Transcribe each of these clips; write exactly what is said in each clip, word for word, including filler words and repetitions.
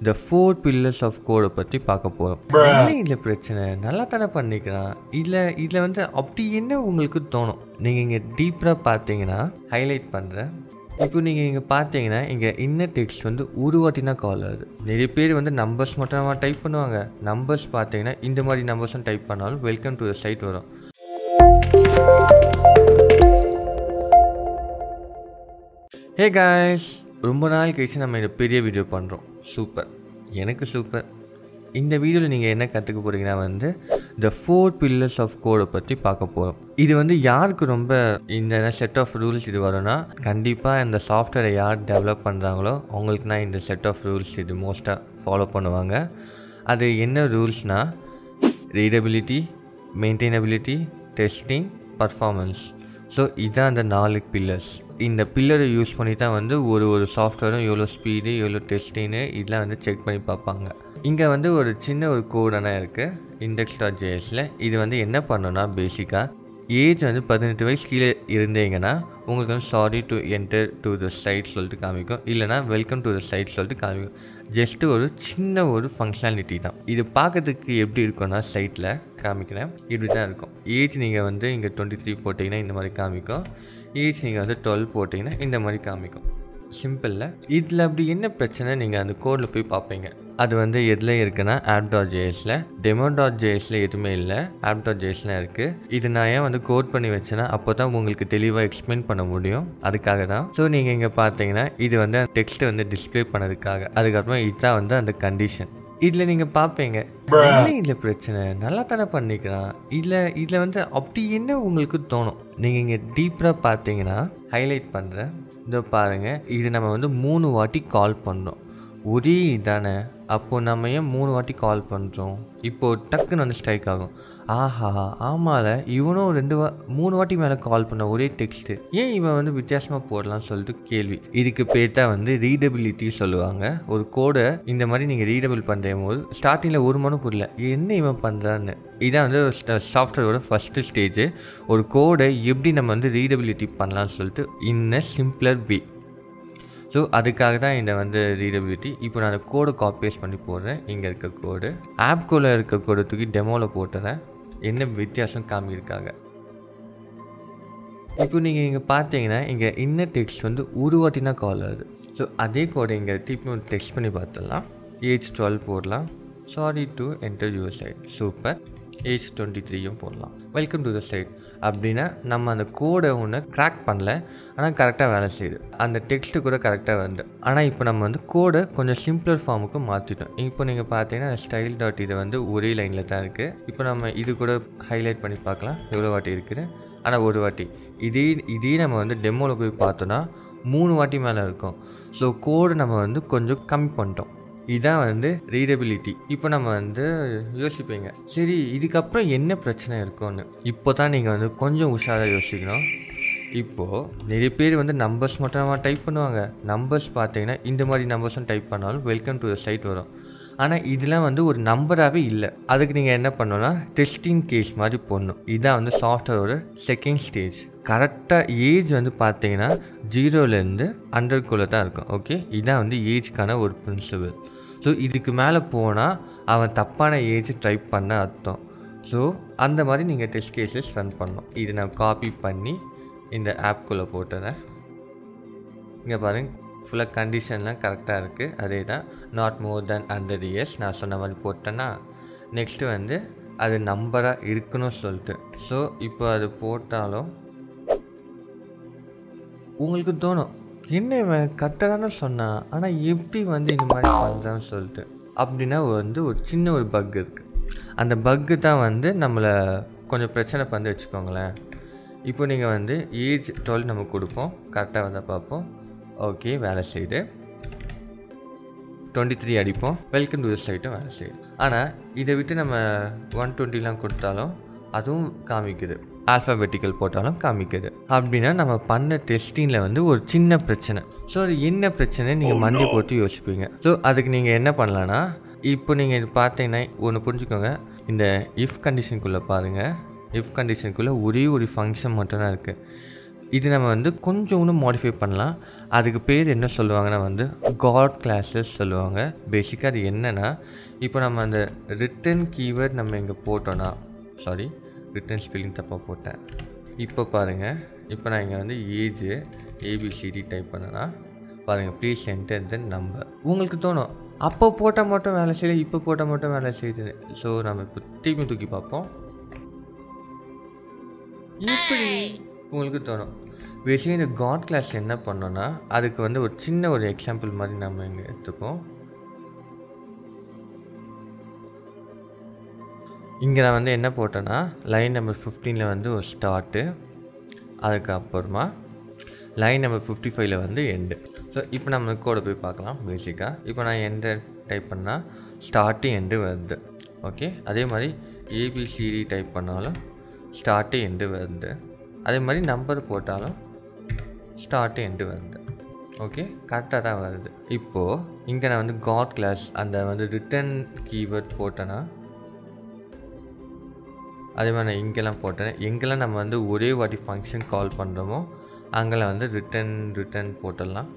the four pillars of code பற்றி பார்க்க போகிறோம். என்ன இதில் பிரச்சனை, நல்லா தானே பண்ணிக்கிறான். இதில் இதில் வந்து அப்படி என்ன உங்களுக்கு தோணும். நீங்கள் இங்கே டீப்பராக பார்த்தீங்கன்னா ஹைலைட் பண்ணுறேன். இப்போ நீங்கள் இங்கே பார்த்தீங்கன்னா இங்கே இன்னர் டெக்ஸ்ட் வந்து ஒரு வாட்டினா கால் ஆகுது. நிறைய பேர் வந்து நம்பர்ஸ் மட்டும் டைப் பண்ணுவாங்க. நம்பர்ஸ் பார்த்தீங்கன்னா இந்த மாதிரி நம்பர்ஸும் டைப் பண்ணாலும் வெல்கம் டு த சைட் வரும். ஹே காய்ஸ், ரொம்ப நாள் கழிச்சு நம்ம இந்த பெரிய வீடியோ பண்ணுறோம். சூப்பர், எனக்கு சூப்பர். இந்த வீடியோவில் நீங்கள் என்ன கற்றுக்க போகிறீங்கன்னா வந்து த ஃபோர் பில்லர்ஸ் ஆஃப் கோடை பற்றி பார்க்க போகிறோம். இது வந்து யாருக்கு ரொம்ப இந்த செட் ஆஃப் ரூல்ஸ் இது வரும்னா, கண்டிப்பாக இந்த சாஃப்ட்வேரை யார் டெவலப் பண்ணுறாங்களோ அவங்களுக்கு தான் இந்த செட் ஆஃப் ரூல்ஸ் இது மோஸ்ட்டாக ஃபாலோ பண்ணுவாங்க. அது என்ன ரூல்ஸ்னால் readability, maintainability, testing, performance. So இதுதான் அந்த நாலு பில்லர்ஸ். இந்த பில்லரை யூஸ் பண்ணி தான் வந்து ஒரு ஒரு சாஃப்ட்வேரும் எவ்வளோ ஸ்பீடு, எவ்வளோ டெஸ்டின்னு இதெல்லாம் வந்து செக் பண்ணி பார்ப்பாங்க. இங்கே வந்து ஒரு சின்ன ஒரு கோடான இருக்குது இண்டெக்ஸ் டாட் ஜேஎஸில். இது வந்து என்ன பண்ணணும்னா, பேசிக்காக ஏஜ் வந்து பதினெட்டு வயசு கீழே இருந்தீங்கன்னா உங்களுக்கு வந்து sorry to enter to the site சொல்லிட்டு காமிக்கும், இல்லைனா வெல்கம் டு த சைட் சொல்லிட்டு காமிக்கும். ஜஸ்ட்டு ஒரு சின்ன ஒரு ஃபங்க்ஷனாலிட்டி தான். இது பார்க்கறதுக்கு எப்படி இருக்கும்னா, சைட்டில் காமிக்கிறேன், இப்படி தான் இருக்கும். ஏஜ் நீங்கள் வந்து இங்கே டுவெண்ட்டி த்ரீ போட்டிங்கன்னா இந்த மாதிரி காமிக்கும். ஏஜ் நீங்கள் வந்து டுவெல் போட்டிங்கன்னா இந்த மாதிரி காமிக்கும். சிம்பிளில் இதில் அப்படி என்ன பிரச்சனை, நீங்கள் அந்த கோடில் போய் பார்ப்பீங்க. அது வந்து எதில் இருக்குன்னா ஆப் டாட் ஜேஎஸில், டெமோ டாட் ஜேஎஸில் எதுவுமே இல்லை, ஆப் டாட் ஜேஎஸ்லாம் இருக்குது. இது நான் ஏன் வந்து கோட் பண்ணி வச்சேன்னா அப்போ தான் உங்களுக்கு தெளிவாக எக்ஸ்பிளைன் பண்ண முடியும், அதுக்காக தான். ஸோ நீங்கள் இங்கே பார்த்தீங்கன்னா இது வந்து டெக்ஸ்ட்டை வந்து டிஸ்பிளே பண்ணதுக்காக. அதுக்கப்புறம் இதுதான் வந்து அந்த கண்டிஷன். இதில் நீங்கள் பார்ப்பீங்க என்ன இதில் பிரச்சனை, நல்லா தானே பண்ணிக்கிறான். இதில் இதில் வந்து அப்படி என்ன உங்களுக்கு தோணும். நீங்கள் இங்கே டீப்பராக பார்த்தீங்கன்னா ஹைலைட் பண்ணுறேன், இதோ பாருங்கள். இது நம்ம வந்து மூணு வாட்டி கால் பண்ணுறோம், ஒரே இதானே. அப்போது நம்ம ஏன் மூணு வாட்டி கால் பண்ணுறோம். இப்போது டக்குன்னு வந்து ஸ்ட்ரைக் ஆகும், ஆஹா ஆமால இவனும் ரெண்டு வா மூணு வாட்டி மேலே கால் பண்ண ஒரே டெக்ஸ்ட்டு, ஏன் இவன் வந்து வித்தியாசமாக போடலாம்னு சொல்லிட்டு கேள்வி. இதுக்கு பேர் தான் வந்து ரீடபிலிட்டி சொல்லுவாங்க. ஒரு கோடை இந்த மாதிரி நீங்கள் ரீடபிள் பண்ணுற போது ஸ்டார்டிங்கில் ஒரு மணி புரியல என்ன இவன் பண்ணுறான்னு. இதான் வந்து சாஃப்ட்வேரோட ஃபஸ்ட்டு ஸ்டேஜ். ஒரு கோடை எப்படி நம்ம வந்து ரீடபிலிட்டி பண்ணலாம்னு சொல்லிட்டு இன் அ சிம்பிளர் வே. ஸோ அதுக்காக தான் இந்த வந்து ரீடபிலிட்டி. இப்போ நான் கோடை காப்பி பேஸ்ட் பண்ணி போடுறேன். இங்கே இருக்க கோடு ஆப்குள்ளே இருக்க கோடை தூக்கி டெமோவில் போட்டுறேன், என்ன வித்தியாசம் காமியிருக்காங்க. இப்போ நீங்கள் இங்கே பார்த்தீங்கன்னா இங்கே இன்னர் டெக்ஸ்ட் வந்து ஒரு வாட்டினா கால் ஆகுது. ஸோ அதே கோடை இங்கே திருப்பி டெக்ஸ்ட் பண்ணி பார்த்துடலாம். ஏஜ் டுவெல் போடலாம், sorry to enter your site, super. Age twenty த்ரீயும் போடலாம், வெல்கம் டு த சைட். அப்படின்னா நம்ம அந்த கோடை ஒன்று க்ராக் பண்ணல, ஆனால் கரெக்டாக வேலை செய்யுது. அந்த டெக்ஸ்ட்டு கூட கரெக்டாக வந்து. ஆனால் இப்போ நம்ம வந்து கோடை கொஞ்சம் சிம்பிளர் ஃபார்முக்கு மாற்றிட்டோம். இப்போ நீங்கள் பார்த்தீங்கன்னா ஸ்டைல் டாட் இது வந்து ஒரே லைனில் தான் இருக்குது. இப்போ நம்ம இது கூட ஹைலைட் பண்ணி பார்க்கலாம் எவ்வளோ வாட்டி இருக்குது. ஆனால் ஒரு வாட்டி இதே இதே நம்ம வந்து டெமோவில் போய் பார்த்தோன்னா மூணு வாட்டி மேலே இருக்கும். ஸோ கோடு நம்ம வந்து கொஞ்சம் கம்மி பண்ணிட்டோம். இதுதான் வந்து ரீடபிலிட்டி. இப்போ நம்ம வந்து யோசிப்பீங்க, சரி இதுக்கப்புறம் என்ன பிரச்சனை இருக்கும்னு. இப்போ தான் நீங்கள் வந்து கொஞ்சம் உஷாராக யோசிக்கணும். இப்போது நிறைய பேர் வந்து நம்பர்ஸ் மட்டும் டைப் பண்ணுவாங்க. நம்பர்ஸ் பார்த்தீங்கன்னா இந்த மாதிரி நம்பர்ஸும் டைப் பண்ணாலும் வெல்கம் டு த சைட் வரும். ஆனால் இதெல்லாம் வந்து ஒரு நம்பராகவே இல்லை. அதுக்கு நீங்கள் என்ன பண்ணணும்னா டெஸ்டிங் கேஸ் மாதிரி போடணும். இதுதான் வந்து சாஃப்ட்வேரோட செகண்ட் ஸ்டேஜ். கரெக்டாக ஏஜ் வந்து பார்த்தீங்கன்னா ஜீரோலேருந்து ஹண்ட்ரட்குள்ளே தான் இருக்கும். ஓகே, இதுதான் வந்து ஏஜ்க்கான ஒரு பிரின்சிபல். ஸோ இதுக்கு மேலே போனால் அவன் தப்பான ஏஜ் டைப் பண்ண அர்த்தம். ஸோ அந்த மாதிரி நீங்கள் டெஸ்ட் கேஸஸ் ரன் பண்ணணும். இது நான் காப்பி பண்ணி இந்த ஆப்குள்ளே போட்டுறேன். இங்கே பாருங்கள், ஃபுல்லாக கண்டிஷன்லாம் கரெக்டாக இருக்குது. அதே தான் not more than hundred years நான் சொன்ன மாதிரி போட்டேன்னா நெக்ஸ்ட்டு வந்து அது நம்பராக இருக்கணும் சொல்லிட்டு. ஸோ இப்போ அது போட்டாலும் உங்களுக்கு தோணும், என்ன இவன் கரெக்டாக சொன்னான் ஆனால் எப்படி வந்து இந்த மாதிரி பண்ணுறான்னு சொல்லிட்டு. அப்படின்னா வந்து ஒரு சின்ன ஒரு பக் இருக்குது. அந்த பக்கு தான் வந்து நம்மளை கொஞ்சம் பிரச்சனை பண்ணி வச்சுக்கோங்களேன். இப்போ நீங்கள் வந்து ஏஜ் டுவெல் நம்ம கொடுப்போம், கரெக்டாக வந்தால் பார்ப்போம். ஓகே, வேலை செய்யுது. டுவெண்ட்டி த்ரீ அடிப்போம், வெல்கம் டு த சைட்டும் வேலை செய்யுது. ஆனால் இதை விட்டு நம்ம ஒன் டுவெண்ட்டிலாம் கொடுத்தாலும் அதுவும் காமிக்குது, ஆல்ஃபாபெட்டிக்கல் போட்டாலும் காமிக்குது. அப்படின்னா நம்ம பண்ண டெஸ்டிங்கில் வந்து ஒரு சின்ன பிரச்சனை. ஸோ அது என்ன பிரச்சனை நீங்கள் மண்டி போட்டு யோசிப்பீங்க. ஸோ அதுக்கு நீங்கள் என்ன பண்ணலான்னா, இப்போ நீங்கள் பார்த்தீங்கன்னா ஒன்று புரிஞ்சுக்கோங்க, இந்த இஃப் கண்டிஷனுக்குள்ளே பாருங்கள். இஃப் கண்டிஷனுக்குள்ளே ஒரே ஒரு ஃபங்க்ஷன் மட்டும்தான் இருக்குது. இது நம்ம வந்து கொஞ்சம் இன்னும் மாடிஃபை பண்ணலாம். அதுக்கு பேர் என்ன சொல்லுவாங்கன்னா வந்து காட் கிளாஸஸ் சொல்லுவாங்க. பேசிக்காக அது என்னென்னா, இப்போ நம்ம அந்த ரிட்டன் கீவேர்ட் நம்ம இங்கே போட்டோன்னா, சாரி ரிட்டன் ஸ்பெல்லிங் தப்பாக போட்டேன். இப்போ பாருங்கள், இப்போ நான் இங்கே வந்து ஏஜ் ஏபிசிடி டைப் பண்ணேன்னா பாருங்கள், ப்ளீஸ் என்டர் த நம்பர். உங்களுக்கு தோணும் அப்போ போட்டால் மட்டும் வேலை செய்யலை, இப்போ போட்டால் மட்டும் வேலை செய்யுது. ஸோ நம்ம இப்போ திரும்பி தூக்கி பார்ப்போம். இப்படி உங்களுக்கு தோணும். பேசிக்காக இந்த காட் கிளாஸ் என்ன பண்ணோன்னா, அதுக்கு வந்து ஒரு சின்ன ஒரு எக்ஸாம்பிள் மாதிரி நம்ம இங்கே எடுத்துப்போம். இங்கே நான் வந்து என்ன போட்டேன்னா, லைன் நம்பர் ஃபிஃப்டீனில் வந்து ஒரு ஸ்டார்ட்டு, அதுக்கப்புறமா லைன் நம்பர் ஃபிஃப்டி ஃபைவ்ல வந்து எண்டு. ஸோ இப்போ நம்ம கோடை போய் பார்க்கலாம். பேசிக்காக இப்போ நான் எண்டு டைப் பண்ணால் ஸ்டார்ட்டு எண்டு வருது. ஓகே, அதே மாதிரி ஏபிசிடி டைப் பண்ணாலும் ஸ்டார்ட்டு எண்டு வருது. அதே மாதிரி நம்பர் போட்டாலும் ஸ்டார்ட்டு எண்டு வருது. ஓகே, கரெக்டாக தான் வருது. இப்போது இங்கே நான் வந்து காட் கிளாஸ் அந்த வந்து ரிட்டன் கீவேர்ட் போட்டேன்னா, அதே மாதிரி நான் இங்கெல்லாம் போட்டேன். எங்கெல்லாம் நம்ம வந்து ஒரே வாட்டி ஃபங்க்ஷன் கால் பண்ணுறோமோ அங்கெல்லாம் வந்து ரிட்டன் ரிட்டன் போட்டுடலாம்.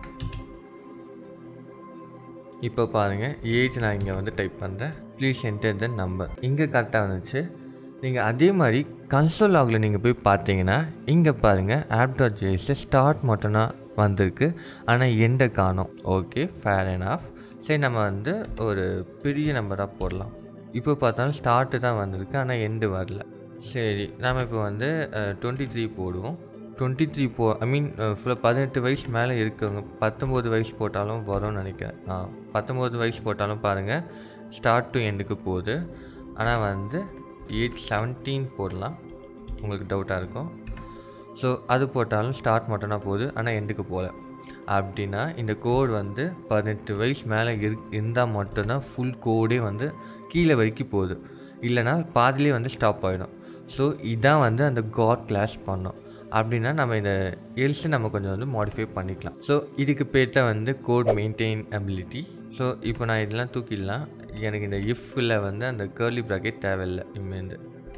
இப்போ பாருங்கள், ஏஜ் நான் இங்கே வந்து டைப் பண்ணுறேன். Please enter the number. இங்கே கரெக்டாக வந்துச்சு. நீங்கள் அதே மாதிரி கன்சோல் லாகில் நீங்கள் போய் பார்த்தீங்கன்னா, இங்கே பாருங்கள் ஆப் டாட் ஜேஎஸில் ஸ்டார்ட் மட்டும்தான் வந்திருக்கு, ஆனால் எண்டை காணோம். Okay, fair enough. சரி, நம்ம வந்து ஒரு பெரிய நம்பராக போடலாம். இப்போ பார்த்தாலும் ஸ்டார்ட்டு தான் வந்திருக்கு, ஆனால் எண்டு வரல. சரி, நாம் இப்போ வந்து டுவெண்ட்டி த்ரீ போடுவோம். டுவெண்ட்டி த்ரீ போ ஐ மீன் ஃபுல்லாக பதினெட்டு வயசு மேலே இருக்கவங்க பத்தொம்போது வயசு போட்டாலும் வரும்னு நினைக்கிறேன். ஆ பத்தொம்போது வயசு போட்டாலும் பாருங்கள் ஸ்டார்ட் டு எண்டுக்கு போகுது. ஆனால் வந்து ஏஜ் செவன்டீன் போடலாம், உங்களுக்கு டவுட்டாக இருக்கும். ஸோ அது போட்டாலும் ஸ்டார்ட் மட்டும்தான் போகுது, ஆனால் எண்டுக்கு போகல. அப்படின்னா இந்த கோட் வந்து பதினெட்டு வயசு மேலே இரு இருந்தால் மட்டும்தான் ஃபுல் கோடே வந்து கீழே வரைக்கும் போகுது, இல்லைனா பாதிலே வந்து ஸ்டாப் ஆகிடும். ஸோ இதான் வந்து அந்த காட் கிளாஸ் பண்ணோம். அப்படின்னா நம்ம இந்த எல்ஸை நம்ம கொஞ்சம் வந்து மாடிஃபை பண்ணிக்கலாம். ஸோ இதுக்கு பேர்த்த வந்து கோட் மெயின்டைனபிலிட்டி. ஸோ இப்போ நான் இதெல்லாம் தூக்கிடலாம். எனக்கு இந்த இஃப்பில் வந்து அந்த கர்லி ப்ராக்கெட் தேவையில்லை. இனிமேந்து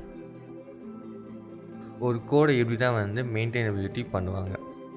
ஒரு கோடை எப்படி தான் வந்து மெயின்டைனபிலிட்டி பண்ணுவாங்க.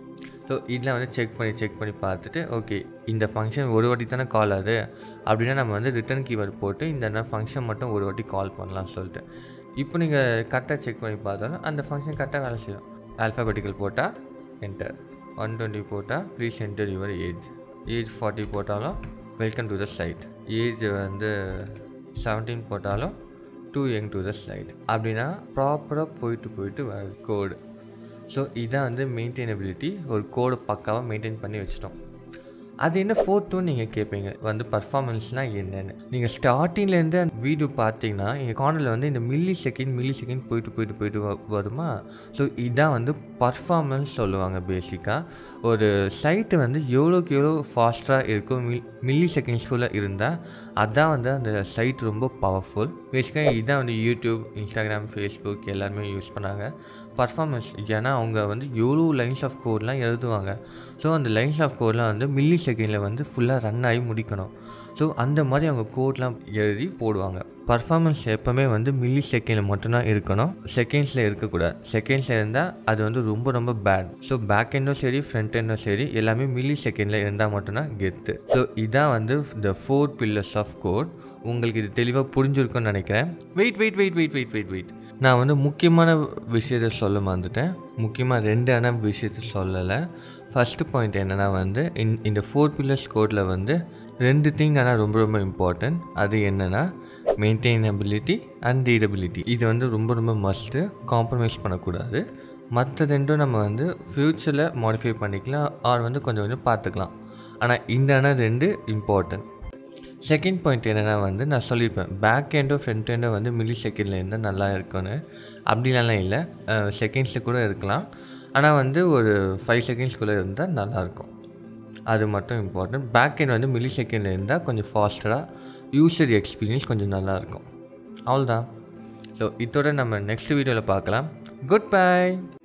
ஸோ இதெல்லாம் வந்து செக் பண்ணி செக் பண்ணி பார்த்துட்டு, ஓகே இந்த ஃபங்க்ஷன் ஒரு வாட்டி தானே கால் ஆகுது, அப்படின்னா நம்ம வந்து ரிட்டன் கீவேர்ட் போட்டு இந்த ஃபங்க்ஷன் மட்டும் ஒரு வாட்டி கால் பண்ணலாம்னு சொல்லிட்டு, இப்போ நீங்கள் கரெக்டாக செக் பண்ணி பார்த்தாலும் அந்த ஃபங்க்ஷன் கரெக்டாக வேலை செய்யும். ஆல்ஃபாபெட்டிக்கல் போட்டால் என்டர், ஒன் டுவெண்ட்டி போட்டால் please enter your age, age forty போட்டாலும் welcome to the site, age வந்து செவன்டீன் போட்டாலும் too young to the site. அப்படின்னா ப்ராப்பராக போயிட்டு போயிட்டு வர கோடு. ஸோ இதான் வந்து மெயின்டைனபிலிட்டி. ஒரு கோடை பக்காவாக மெயின்டைன் பண்ணி வச்சிட்டோம். அது என்ன ஃபோர்த்துன்னு நீங்கள் கேட்பீங்க, வந்து பர்ஃபார்மன்ஸ்னால் என்னென்னு. நீங்கள் ஸ்டார்டிங்லேருந்து அந்த வீடியோ பார்த்தீங்கன்னா எங்கள் கார்னரில் வந்து இந்த மில்லி செகண்ட் மில்லி செகண்ட் போயிட்டு போயிட்டு போயிட்டு வருமா. ஸோ இதான் வந்து பர்ஃபார்மன்ஸ் சொல்லுவாங்க. பேசிக்காக ஒரு சைட்டு வந்து எவ்வளோக்கு எவ்வளோ ஃபாஸ்ட்டாக இருக்கும், மில் மில்லி செகண்ட்ஸ்குள்ளே இருந்தால் அதான் வந்து அந்த சைட் ரொம்ப பவர்ஃபுல். பேசிக்காக இதான் வந்து யூடியூப், இன்ஸ்டாகிராம், ஃபேஸ்புக் எல்லாருமே யூஸ் பண்ணாங்க பர்ஃபார்மன்ஸ். ஏன்னா அவங்க வந்து எவ்வளோ லைன்ஸ் ஆஃப் கோட்லாம் எழுதுவாங்க. ஸோ அந்த லைன்ஸ் ஆஃப் கோட்லாம் வந்து மில்லி செகண்டில் வந்து ஃபுல்லாக ரன் ஆகி முடிக்கணும். ஸோ அந்த மாதிரி அவங்க கோட்லாம் எழுதி போடுவாங்க. பர்ஃபார்மன்ஸ் எப்போவுமே வந்து மில்லி செகண்டில் மட்டும்தான் இருக்கணும், செகண்ட்ஸில் இருக்கக்கூடாது. செகண்ட்ஸில் இருந்தால் அது வந்து ரொம்ப ரொம்ப பேட். ஸோ பேக் எண்டும் சரி ஃப்ரண்ட் எண்டும் சரி எல்லாமே மில்லி செகண்டில் இருந்தால் மட்டும்தான் கெத்து. ஸோ இதான் வந்து the four pillars of code. உங்களுக்கு இது தெளிவாக புரிஞ்சிருக்குன்னு நினைக்கிறேன். Wait wait wait wait wait wait wait நான் வந்து முக்கியமான விஷயத்தை சொல்ல மறந்துட்டேன். முக்கியமாக ரெண்டான விஷயத்தை சொல்லலை. ஃபஸ்ட்டு பாயிண்ட் என்னென்னா வந்து இன் இந்த ஃபோர் பில்லர்ஸ் கோடில் வந்து ரெண்டு திங் ஆனால் ரொம்ப ரொம்ப இம்பார்ட்டன்ட். அது என்னென்னா மெயின்டைனபிலிட்டி அண்ட் ரீடபிலிட்டி. இது வந்து ரொம்ப ரொம்ப மஸ்ட்டு, காம்ப்ரமைஸ் பண்ணக்கூடாது. மற்ற ரெண்டும் நம்ம வந்து ஃப்யூச்சரில் மாடிஃபை பண்ணிக்கலாம், ஆர் வந்து கொஞ்சம் கொஞ்சம் பார்த்துக்கலாம். ஆனால் இந்த ஆனால் ரெண்டு இம்பார்ட்டன்ட். செகண்ட் பாயிண்ட் என்னென்னா வந்து நான் சொல்லியிருப்பேன், பேக் எண்டோ ஃப்ரண்ட் எண்டோ வந்து மில்லி செகண்டில் இருந்தால் நல்லா இருக்கும்னு. அப்படிலாம் இல்லை, செகண்ட்ஸில் கூட இருக்கலாம். ஆனால் வந்து ஒரு ஃபைவ் செகண்ட்ஸ்குள்ளே இருந்தால் நல்லாயிருக்கும். அது மட்டும் இம்பார்ட்டன்ட். பேக் எண்ட் வந்து மில்லி செகண்டில் இருந்தால் கொஞ்சம் ஃபாஸ்டராக யூசர் எக்ஸ்பீரியன்ஸ் கொஞ்சம் நல்லாயிருக்கும். அவ்வளோதான். ஸோ இதோட நம்ம நெக்ஸ்ட் வீடியோவில் பார்க்கலாம். Good by.